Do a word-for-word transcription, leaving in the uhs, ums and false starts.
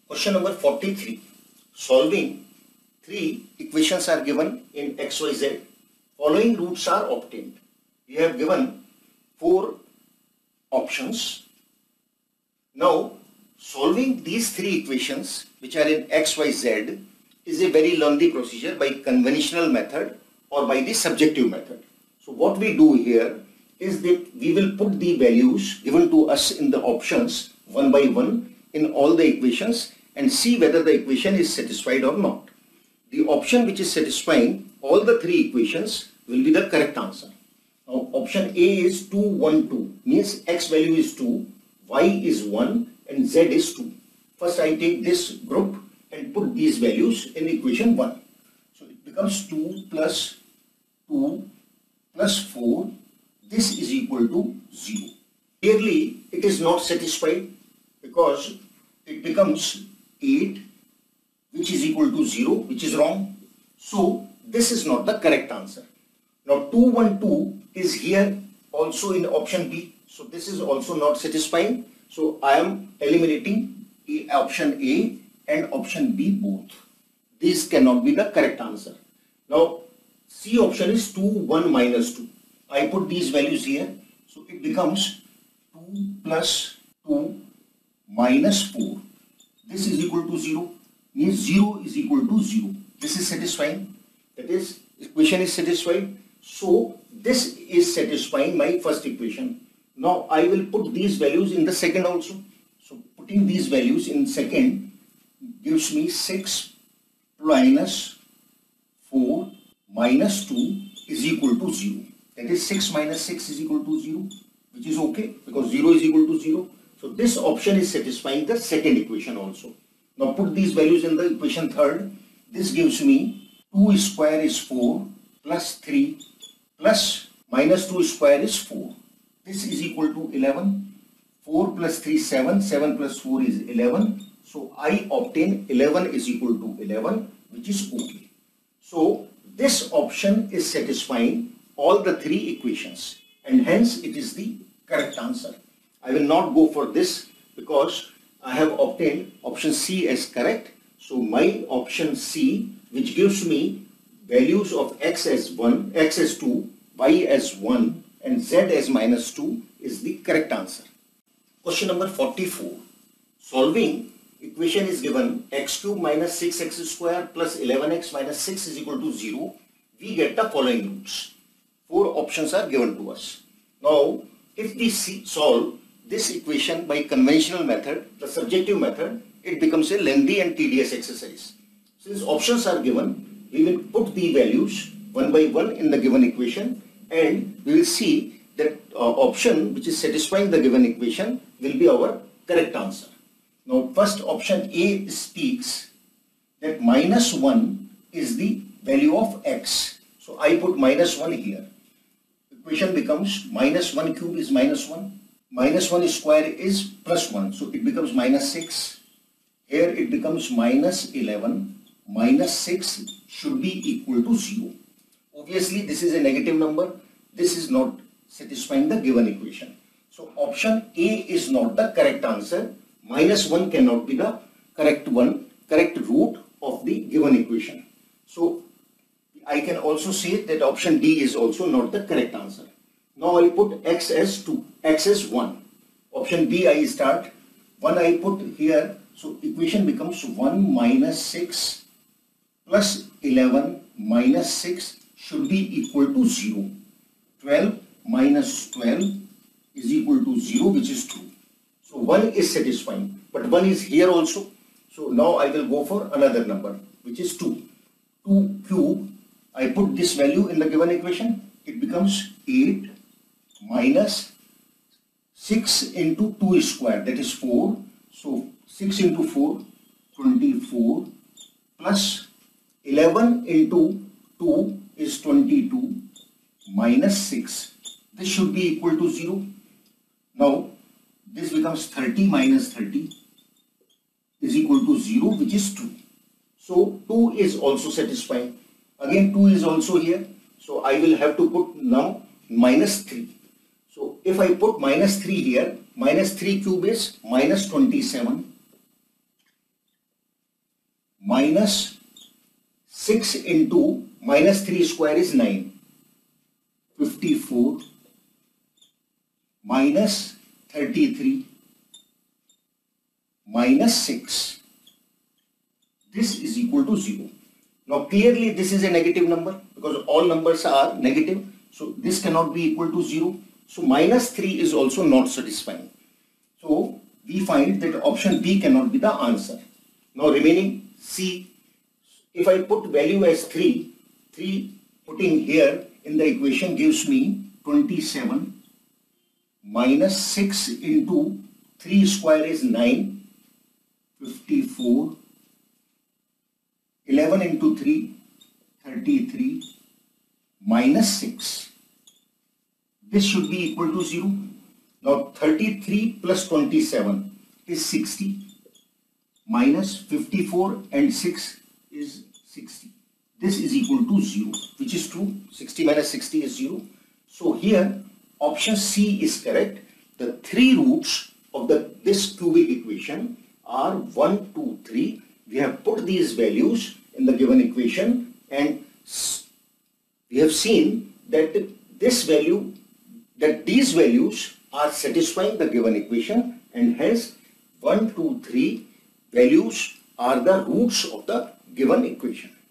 Question number forty-three. Solving three equations are given in X Y Z. Following roots are obtained. We have given four options. Now, solving these three equations which are in X Y Z is a very lengthy procedure by conventional method or by the subjective method. So what we do here is that we will put the values given to us in the options one by one in all the equations and see whether the equation is satisfied or not. The option which is satisfying all the three equations will be the correct answer. Now option A is two, one, two, means x value is two, y is one and z is two. First I take this group and put these values in equation one. So it becomes two plus two plus four. This is equal to zero. Clearly it is not satisfied because it becomes eight which is equal to zero, which is wrong. So this is not the correct answer. Now two, one, two is here also in option B. So this is also not satisfying. So I am eliminating the option A and option B both. This cannot be the correct answer. Now C option is two, one minus two. I put these values here. So it becomes two plus two minus four. This is equal to zero. Means zero is equal to zero. This is satisfying. That is, equation is satisfied. So this is satisfying my first equation. Now I will put these values in the second also. So putting these values in second gives me six minus four minus two is equal to zero. That is six minus six is equal to zero, which is okay because zero is equal to zero. So this option is satisfying the second equation also. Now put these values in the equation third. This gives me two square is four plus three plus minus two square is four. This is equal to eleven. four plus three, seven. seven plus four is eleven. So I obtain eleven is equal to eleven, which is okay. So this option is satisfying all the three equations and hence it is the correct answer. I will not go for this because I have obtained option C as correct. So my option C, which gives me values of x as one, x as two, y as one and z as minus two is the correct answer. Question number forty-four. Solving equation is given x cube minus six x square plus eleven x minus six is equal to zero. We get the following roots. Four options are given to us. Now if we see, solve this equation by conventional method, the subjective method, it becomes a lengthy and tedious exercise. Since options are given, we will put the values one by one in the given equation and we will see that uh, option which is satisfying the given equation will be our correct answer. Now first option A speaks that minus one is the value of x. So I put minus one here. Equation becomes minus one cube is minus one. Minus one square is plus one. So it becomes minus six. Here it becomes minus eleven. Minus six should be equal to zero. Obviously this is a negative number. This is not satisfying the given equation. So option A is not the correct answer. Minus one cannot be the correct one, correct root of the given equation. So I can also say that option D is also not the correct answer. Now I put x as two, x as one. Option B I start, one I put here. So equation becomes one minus six plus eleven minus six should be equal to zero. twelve minus twelve is equal to zero, which is two. So one is satisfying, but one is here also. So now I will go for another number, which is two. two cube, I put this value in the given equation. It becomes eight minus six into two square, that is four. So six into four, twenty-four plus eleven into two is twenty-two minus six. This should be equal to zero. Now this becomes thirty minus thirty is equal to zero, which is two. So two is also satisfying. Again two is also here. So I will have to put now minus three. So if I put minus three here, minus three cube is minus twenty-seven minus six into minus three square is nine. fifty-four minus thirty-three minus six. This is equal to zero. Now clearly this is a negative number because all numbers are negative. So this cannot be equal to zero. So minus three is also not satisfying. So we find that option B cannot be the answer. Now remaining C. If I put value as three, three putting here in the equation gives me twenty-seven minus six into three square is nine, fifty-four, eleven into three, thirty-three, minus six. This should be equal to zero. Now thirty-three plus twenty-seven is sixty, minus fifty-four and six is sixty. This is equal to zero, which is true. sixty minus sixty is zero. So here option C is correct. The three roots of the this cubic equation are one, two, three. We have put these values in the given equation and we have seen that this value, that these values are satisfying the given equation, and hence one, two, three values are the roots of the given equation.